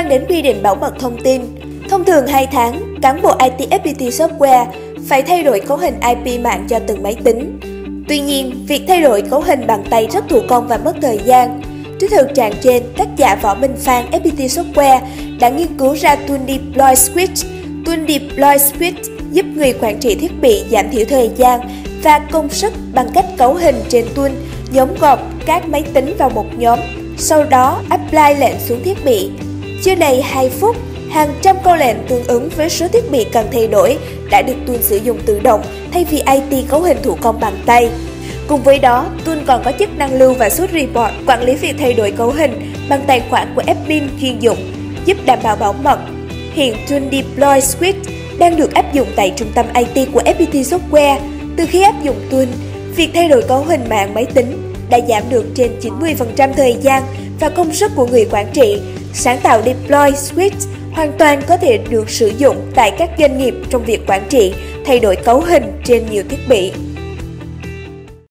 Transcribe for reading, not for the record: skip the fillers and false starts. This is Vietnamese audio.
đến quy định bảo mật thông tin. Thông thường 2 tháng, cán bộ IT FPT Software phải thay đổi cấu hình IP mạng cho từng máy tính. Tuy nhiên, việc thay đổi cấu hình bằng tay rất thủ công và mất thời gian. Trước thực trạng trên, tác giả Võ Minh Phan FPT Software đã nghiên cứu ra tool Deploy Switch. Tool Deploy Switch giúp người quản trị thiết bị giảm thiểu thời gian và công sức bằng cách cấu hình trên tool, nhóm gộp các máy tính vào một nhóm, sau đó apply lệnh xuống thiết bị. Chưa đầy 2 phút, hàng trăm câu lệnh tương ứng với số thiết bị cần thay đổi đã được tool sử dụng tự động thay vì IT cấu hình thủ công bằng tay. Cùng với đó, tool còn có chức năng lưu và xuất report, quản lý việc thay đổi cấu hình bằng tài khoản của admin chuyên dụng, giúp đảm bảo bảo mật. Hiện tool Deploy Switch đang được áp dụng tại trung tâm IT của FPT Software. Từ khi áp dụng tool, việc thay đổi cấu hình mạng máy tính đã giảm được trên 90% thời gian và công sức của người quản trị. Sáng tạo Deploy Switch hoàn toàn có thể được sử dụng tại các doanh nghiệp trong việc quản trị, thay đổi cấu hình trên nhiều thiết bị.